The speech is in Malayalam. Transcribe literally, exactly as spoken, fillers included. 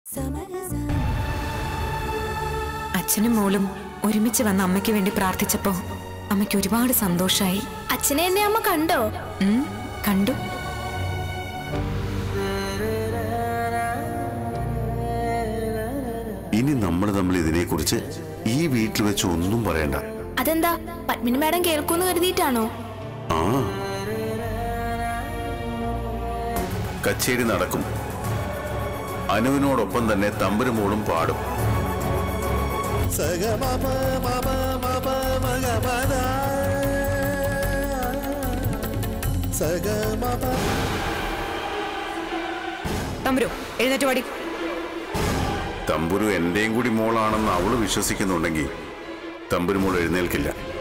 അച്ഛനും മോളും ഒരുമിച്ച് വന്ന അമ്മയ്ക്ക് വേണ്ടി പ്രാർത്ഥിച്ചപ്പോ അമ്മയ്ക്ക് ഒരുപാട് സന്തോഷായി. അച്ഛനെ എന്നെ അമ്മ കണ്ടോ? കണ്ടു. ഇനി നമ്മൾ തമ്മിൽ ഇതിനെ കുറിച്ച് ഈ വീട്ടിൽ വെച്ച് ഒന്നും പറയണ്ട. അതെന്താ? പത്മിനി മാഡം കേൾക്കൂന്ന് കരുതിയിട്ടാണോ? ആ, കച്ചേരി നടക്കും. അനുവിനോടൊപ്പം തന്നെ തമ്പുരുമോളും പാടും. തമ്പുരു എഴുന്നേറ്റ് പാടി. തമ്പുരു എന്റെയും കൂടി മോളാണെന്ന് അവള് വിശ്വസിക്കുന്നുണ്ടെങ്കിൽ തമ്പുരുമോൾ എഴുന്നേൽക്കില്ല.